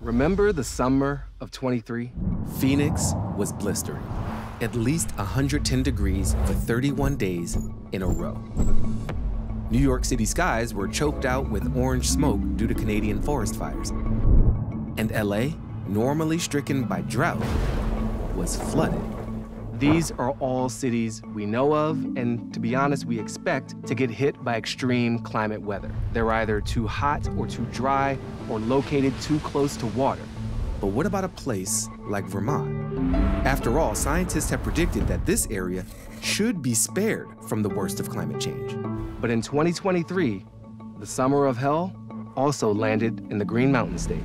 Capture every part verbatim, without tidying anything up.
Remember the summer of twenty-three? Phoenix was blistering. At least one hundred ten degrees for thirty-one days in a row. New York City skies were choked out with orange smoke due to Canadian forest fires. And L A, normally stricken by drought, was flooded. These are all cities we know of, and to be honest, we expect to get hit by extreme climate weather. They're either too hot or too dry, or located too close to water. But what about a place like Vermont? After all, scientists have predicted that this area should be spared from the worst of climate change. But in twenty twenty-three, the summer of hell also landed in the Green Mountain State.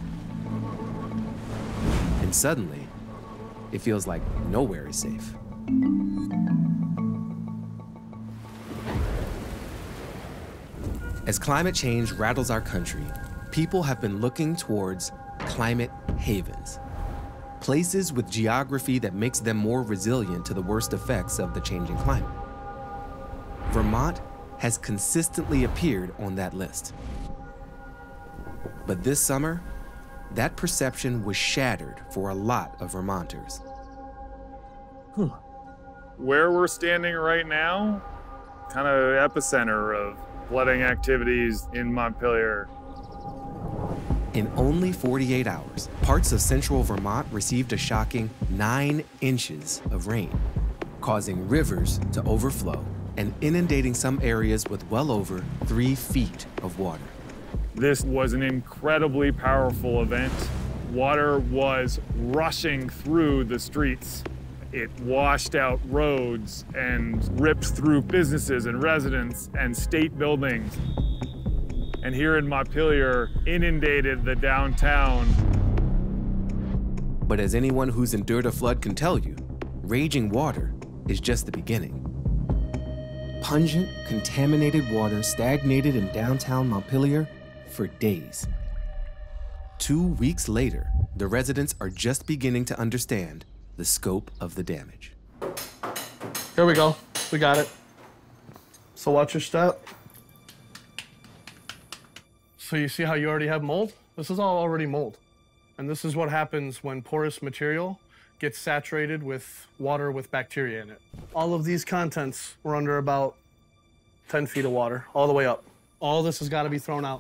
And suddenly, it feels like nowhere is safe. As climate change rattles our country, people have been looking towards climate havens. Places with geography that makes them more resilient to the worst effects of the changing climate. Vermont has consistently appeared on that list. But this summer, that perception was shattered for a lot of Vermonters. Hmm. Where we're standing right now, kind of epicenter of flooding activities in Montpelier. In only forty-eight hours, parts of central Vermont received a shocking nine inches of rain, causing rivers to overflow and inundating some areas with well over three feet of water. This was an incredibly powerful event. Water was rushing through the streets. It washed out roads and ripped through businesses and residents and state buildings. And here in Montpelier, inundated the downtown. But as anyone who's endured a flood can tell you, raging water is just the beginning. Pungent, contaminated water stagnated in downtown Montpelier for days. Two weeks later, the residents are just beginning to understand the scope of the damage. Here we go. We got it. So watch your step. So you see how you already have mold? This is all already mold. And this is what happens when porous material gets saturated with water with bacteria in it. All of these contents were under about ten feet of water, all the way up. All this has got to be thrown out.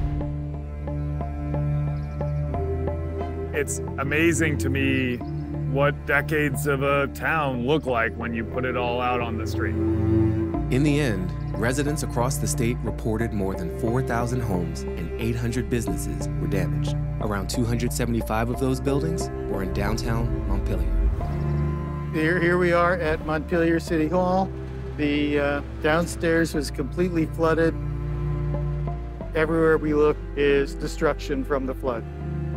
It's amazing to me what decades of a town look like when you put it all out on the street. In the end, residents across the state reported more than four thousand homes and eight hundred businesses were damaged. Around two hundred seventy-five of those buildings were in downtown Montpelier. Here, here we are at Montpelier City Hall. The uh, downstairs was completely flooded. Everywhere we look is destruction from the flood.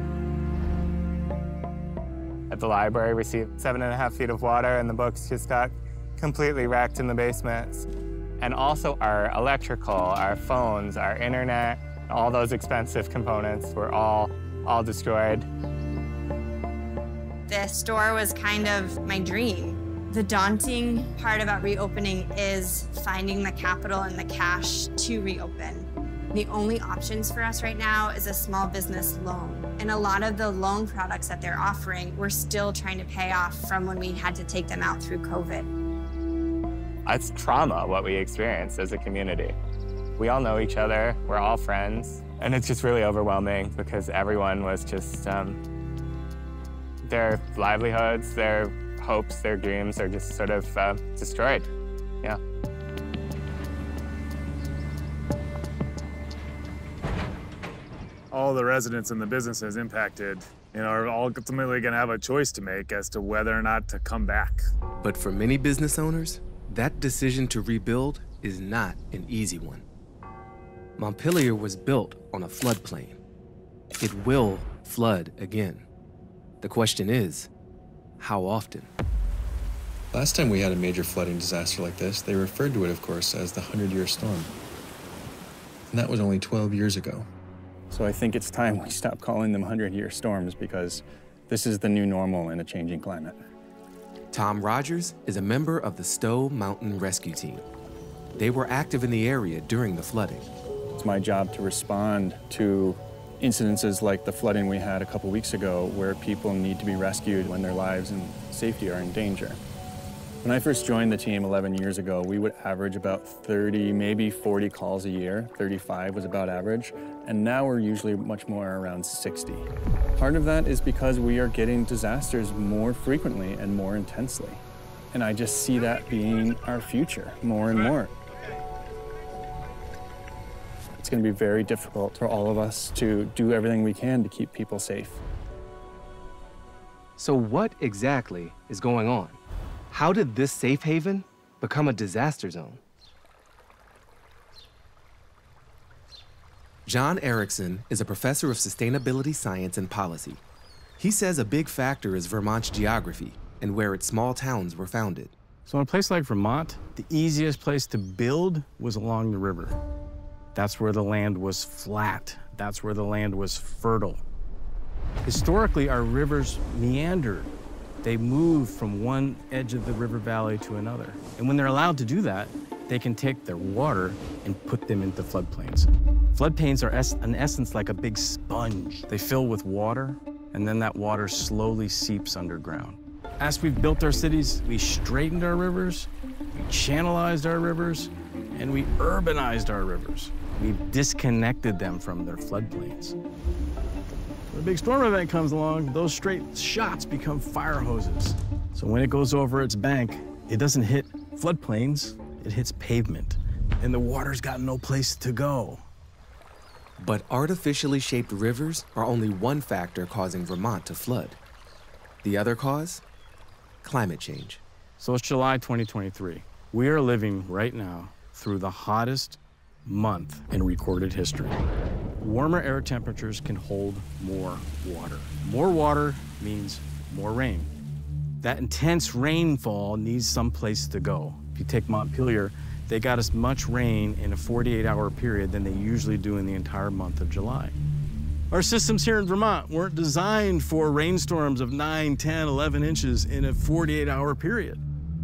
At the library, we received seven and a half feet of water, and the books just got completely wrecked in the basements. And also our electrical, our phones, our internet, all those expensive components were all, all destroyed. The store was kind of my dream. The daunting part about reopening is finding the capital and the cash to reopen. The only options for us right now is a small business loan. And a lot of the loan products that they're offering, we're still trying to pay off from when we had to take them out through COVID. It's trauma, what we experienced as a community. We all know each other, we're all friends, and it's just really overwhelming because everyone was just, um, their livelihoods, their hopes, their dreams are just sort of uh, destroyed, yeah. All the residents and the businesses impacted, you know, are ultimately going to have a choice to make as to whether or not to come back. But for many business owners, that decision to rebuild is not an easy one. Montpelier was built on a floodplain. It will flood again. The question is, how often? Last time we had a major flooding disaster like this, they referred to it, of course, as the hundred-year storm. And that was only twelve years ago. So I think it's time we stop calling them hundred-year storms because this is the new normal in a changing climate. Tom Rogers is a member of the Stowe Mountain Rescue Team. They were active in the area during the flooding. It's my job to respond to incidences like the flooding we had a couple weeks ago where people need to be rescued when their lives and safety are in danger. When I first joined the team eleven years ago, we would average about thirty, maybe forty calls a year. thirty-five was about average. And now we're usually much more around sixty. Part of that is because we are getting disasters more frequently and more intensely. And I just see that being our future more and more. It's going to be very difficult for all of us to do everything we can to keep people safe. So what exactly is going on? How did this safe haven become a disaster zone? John Erickson is a professor of sustainability science and policy. He says a big factor is Vermont's geography and where its small towns were founded. So in a place like Vermont, the easiest place to build was along the river. That's where the land was flat. That's where the land was fertile. Historically, our rivers meandered. They move from one edge of the river valley to another. And when they're allowed to do that, they can take their water and put them into floodplains. Floodplains are, es in essence, like a big sponge. They fill with water, and then that water slowly seeps underground. As we've built our cities, we straightened our rivers, we channelized our rivers, and we urbanized our rivers. We've disconnected them from their floodplains. When a big storm event comes along, those straight shots become fire hoses. So when it goes over its bank, it doesn't hit floodplains, it hits pavement. And the water's got no place to go. But artificially shaped rivers are only one factor causing Vermont to flood. The other cause? Climate change. So it's July twenty twenty-three. We are living right now through the hottest month in recorded history. Warmer air temperatures can hold more water. More water means more rain. That intense rainfall needs some place to go. If you take Montpelier, they got as much rain in a forty-eight hour period than they usually do in the entire month of July. Our systems here in Vermont weren't designed for rainstorms of nine, ten, eleven inches in a forty-eight hour period.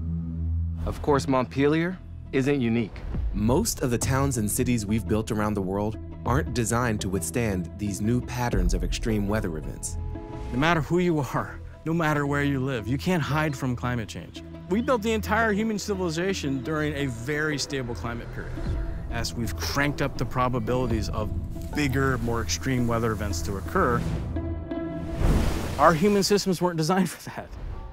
Of course, Montpelier isn't unique. Most of the towns and cities we've built around the world aren't designed to withstand these new patterns of extreme weather events. No matter who you are, no matter where you live, you can't hide from climate change. We built the entire human civilization during a very stable climate period. As we've cranked up the probabilities of bigger, more extreme weather events to occur, our human systems weren't designed for that.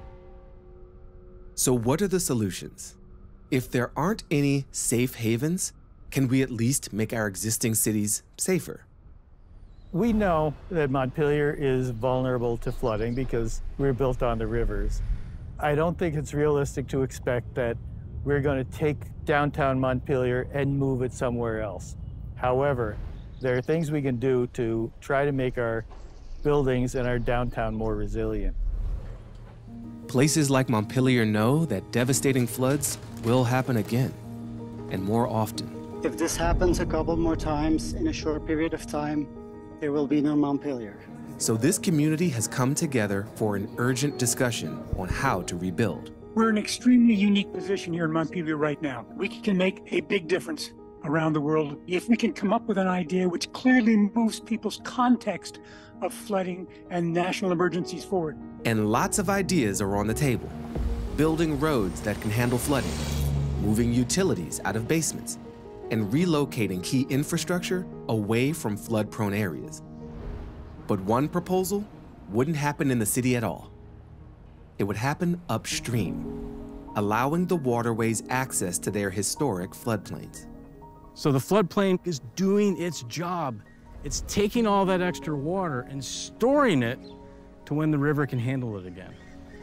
So what are the solutions? If there aren't any safe havens, can we at least make our existing cities safer? We know that Montpelier is vulnerable to flooding because we're built on the rivers. I don't think it's realistic to expect that we're going to take downtown Montpelier and move it somewhere else. However, there are things we can do to try to make our buildings and our downtown more resilient. Places like Montpelier know that devastating floods will happen again, and more often. If this happens a couple more times in a short period of time, there will be no Montpelier. So this community has come together for an urgent discussion on how to rebuild. We're in an extremely unique position here in Montpelier right now. We can make a big difference around the world if we can come up with an idea which clearly moves people's context of flooding and national emergencies forward. And lots of ideas are on the table. Building roads that can handle flooding, moving utilities out of basements, and relocating key infrastructure away from flood-prone areas. But one proposal wouldn't happen in the city at all. It would happen upstream, allowing the waterways access to their historic floodplains. So the floodplain is doing its job. It's taking all that extra water and storing it to when the river can handle it again.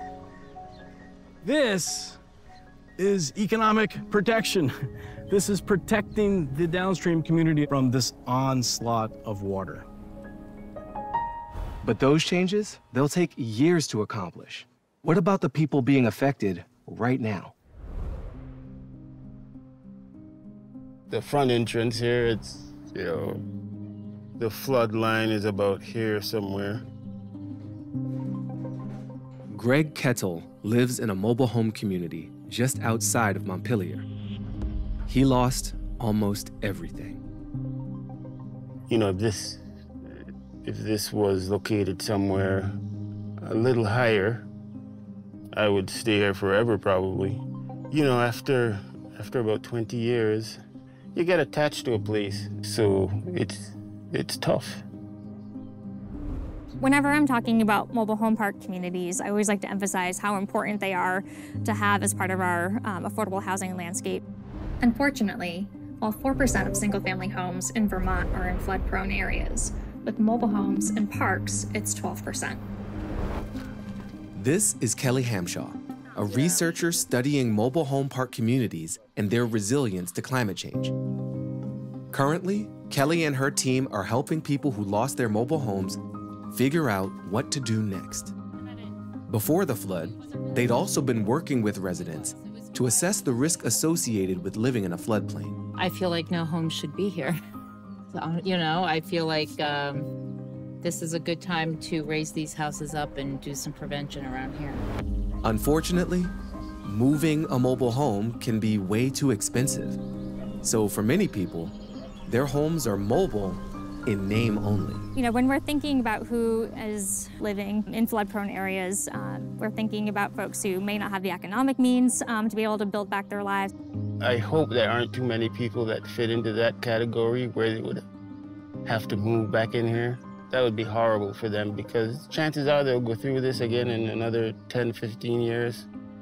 This is economic protection. This is protecting the downstream community from this onslaught of water. But those changes, they'll take years to accomplish. What about the people being affected right now? The front entrance here, it's, you know, the flood line is about here somewhere. Greg Kettle lives in a mobile home community just outside of Montpelier. He lost almost everything. You know, this If this was located somewhere a little higher, I would stay here forever probably. You know, after, after about twenty years, you get attached to a place, so it's, it's tough. Whenever I'm talking about mobile home park communities, I always like to emphasize how important they are to have as part of our um, affordable housing landscape. Unfortunately, while four percent of single-family homes in Vermont are in flood-prone areas, with mobile homes and parks, it's twelve percent. This is Kelly Hamshaw, a researcher studying mobile home park communities and their resilience to climate change. Currently, Kelly and her team are helping people who lost their mobile homes figure out what to do next. Before the flood, they'd also been working with residents to assess the risk associated with living in a floodplain. I feel like no home should be here. So, you know, I feel like um, this is a good time to raise these houses up and do some prevention around here. Unfortunately, moving a mobile home can be way too expensive. So for many people, their homes are mobile in name only. You know, when we're thinking about who is living in flood-prone areas, um, we're thinking about folks who may not have the economic means um, to be able to build back their lives. I hope there aren't too many people that fit into that category where they would have to move back in here. That would be horrible for them because chances are they'll go through this again in another ten, fifteen years.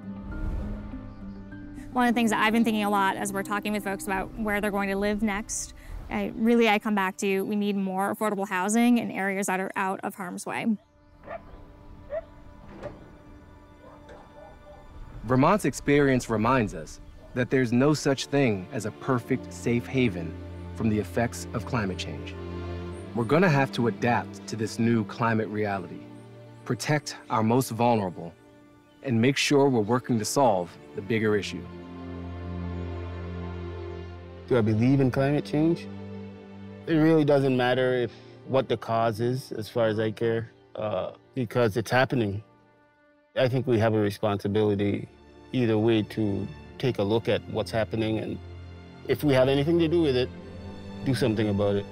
One of the things that I've been thinking a lot as we're talking with folks about where they're going to live next, I, really I come back to we need more affordable housing in areas that are out of harm's way. Vermont's experience reminds us that there's no such thing as a perfect safe haven from the effects of climate change. We're gonna have to adapt to this new climate reality, protect our most vulnerable, and make sure we're working to solve the bigger issue. Do I believe in climate change? It really doesn't matter if what the cause is, as far as I care, uh, because it's happening. I think we have a responsibility either way to take a look at what's happening, and if we have anything to do with it, do something about it.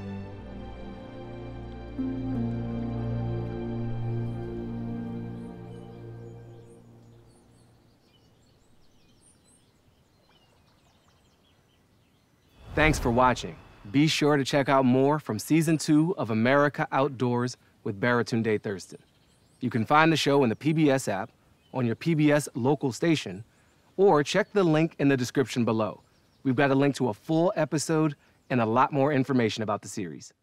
Thanks for watching. Be sure to check out more from season two of America Outdoors with Baratunde Thurston. You can find the show in the P B S app, on your P B S local station, or check the link in the description below. We've got a link to a full episode and a lot more information about the series.